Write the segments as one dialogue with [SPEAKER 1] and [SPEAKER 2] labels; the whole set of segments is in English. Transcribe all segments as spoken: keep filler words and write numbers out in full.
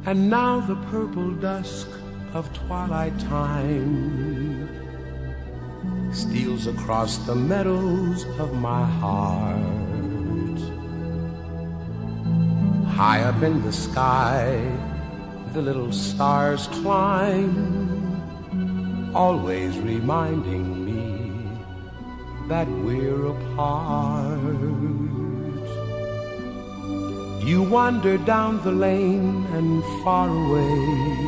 [SPEAKER 1] And now the purple dusk of twilight time steals across the meadows of my heart. High up in the sky, the little stars climb, always reminding me that we're apart. You wander down the lane and far away,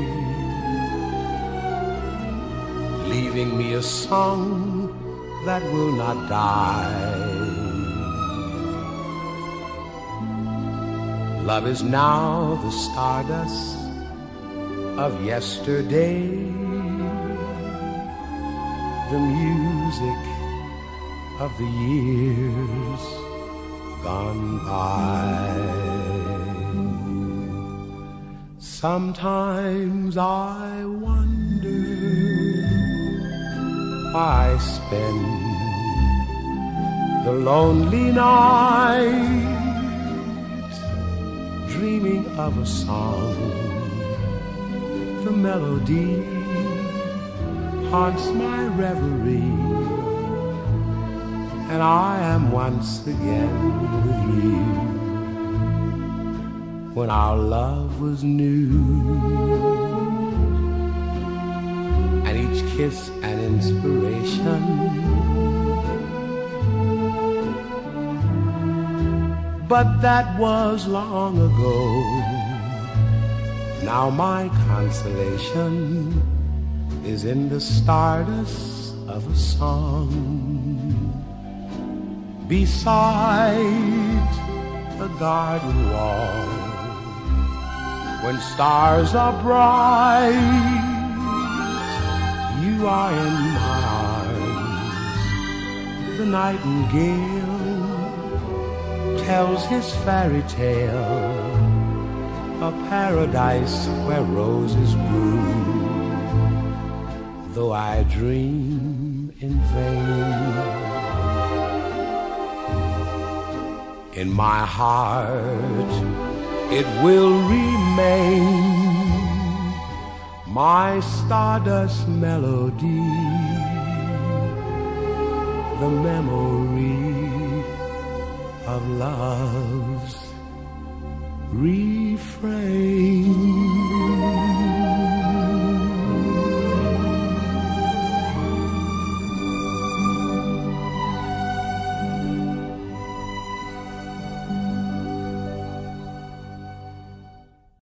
[SPEAKER 1] leaving me a song that will not die. Love is now the stardust of yesterday, the music of the years gone by. Sometimes I wonder why I spend the lonely night dreaming of a song. The melody haunts my reverie, and I am once again with you when our love was new, and each kiss an inspiration. But that was long ago. Now my consolation is in the stardust of a song beside the garden wall. When stars are bright, you are in my arms. The nightingale tells his fairy tale, a paradise where roses bloom, though I dream in vain. In my heart it will remain, my stardust melody, the memory of love's refrain.